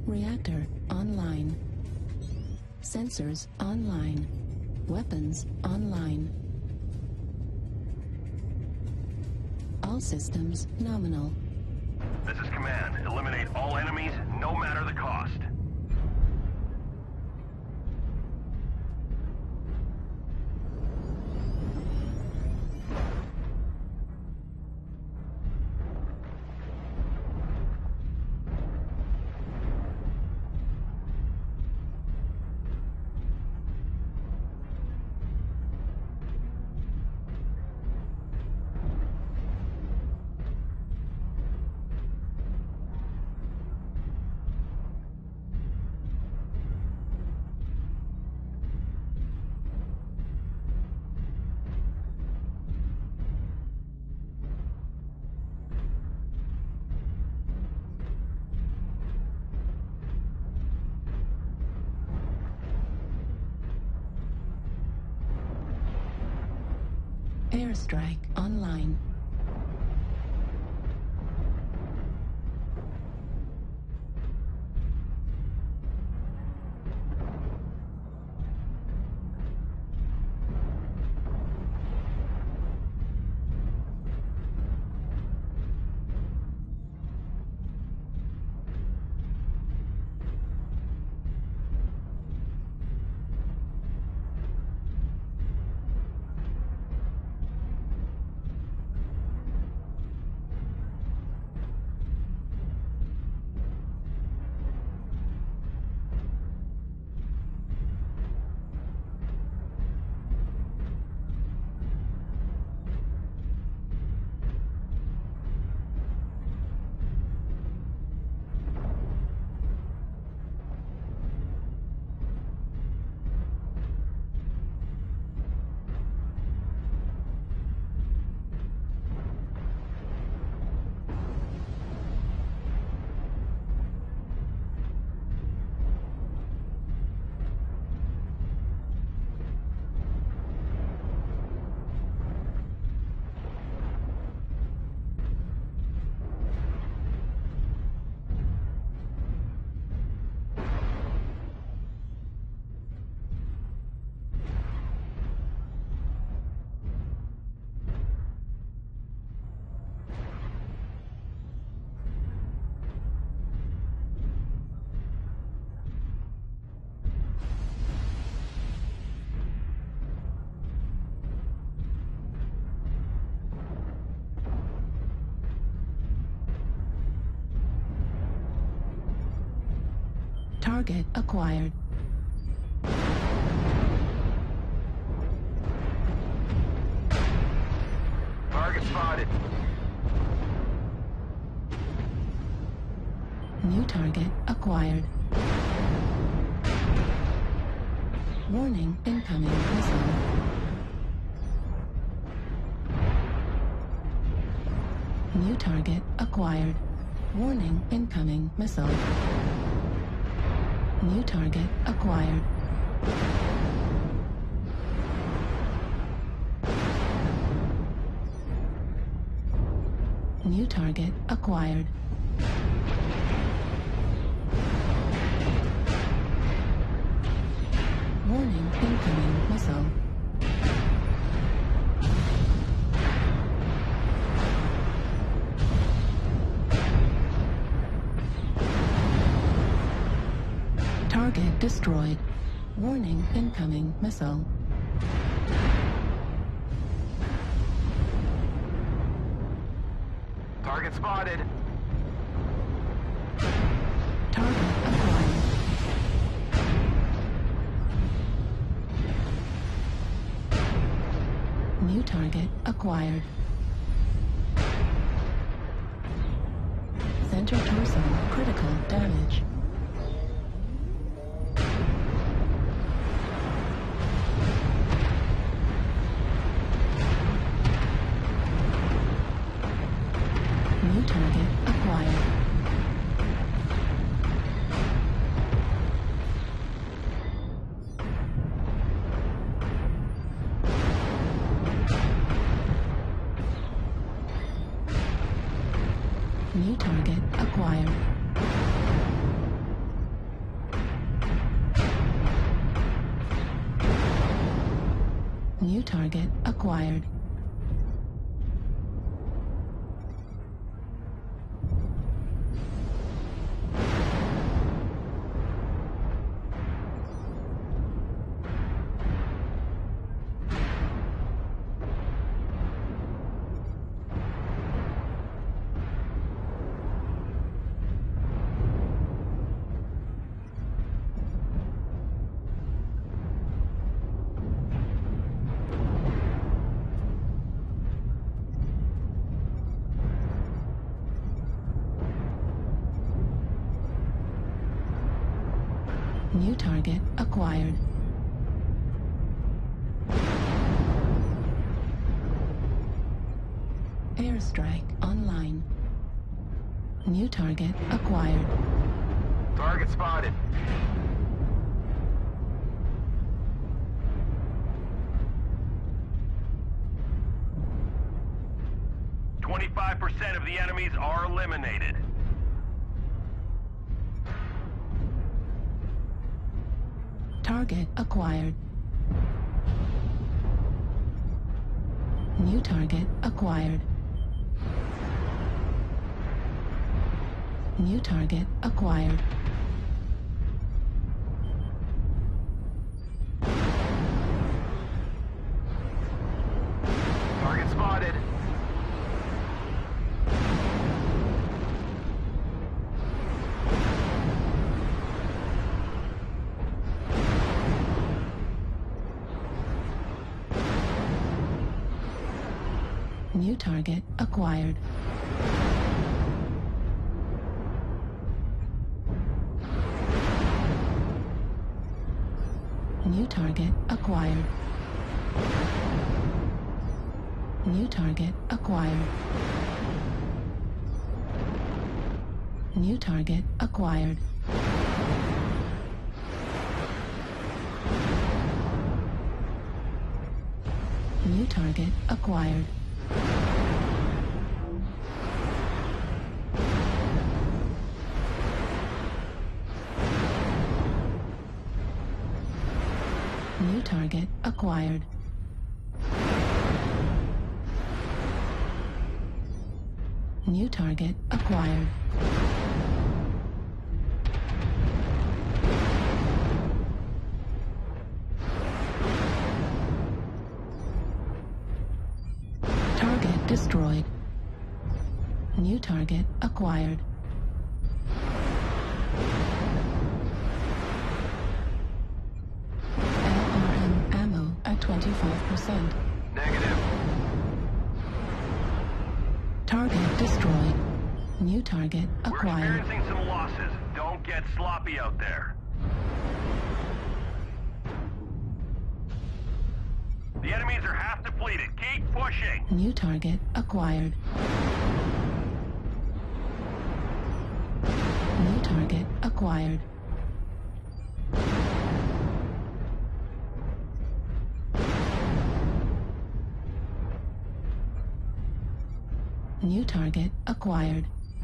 Reactor online. Sensors online. Weapons online. All systems nominal. This is command. Eliminate all enemies, no matter the cost. Airstrike online. Target acquired. Target spotted. New target acquired. Warning, incoming missile. New target acquired. Warning, incoming missile. New target acquired. New target acquired. Warning, incoming missile. Target destroyed. Warning, incoming missile. Target spotted. Target acquired. New target acquired. Center torso critical damage. New target acquired. New target acquired. New target acquired. New target acquired. Airstrike online. New target acquired. Target spotted. % of the enemies are eliminated. Target acquired. New target acquired. New target acquired. Target spotted. New target acquired. New target acquired. New target acquired. New target acquired. New target acquired. New target acquired. New target acquired. Target destroyed. New target acquired. LRM ammo at 25%. Negative. Target destroyed. New target We're acquired. experiencing some losses. Don't get sloppy out there. The enemies are half depleted. Keep pushing. New target acquired. New target acquired. New target acquired.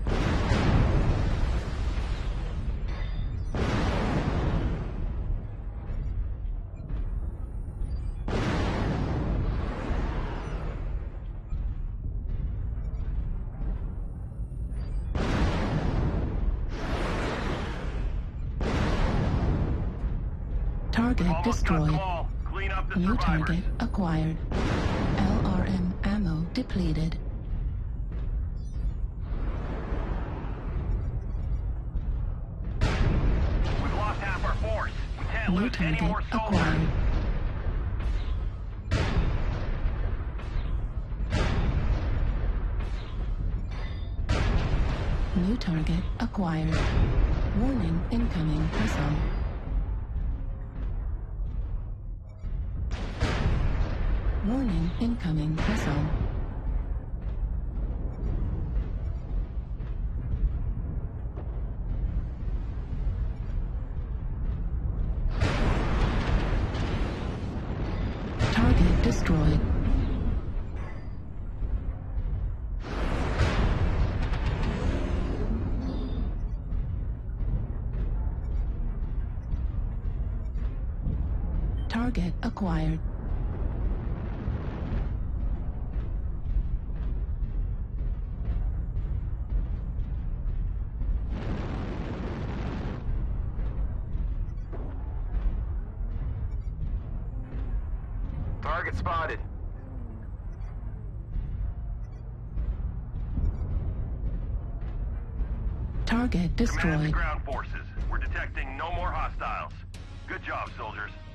Target Almost got destroyed. them all. Clean up the New survivors. target acquired. LRM ammo depleted. We've lost half our force. We can't New lose any target more soldiers. acquired. New target acquired. Warning, incoming missile. Warning, incoming missile. Target destroyed. Target acquired. Target spotted. Target Command to destroyed. ground forces. We're detecting no more hostiles. Good job, soldiers.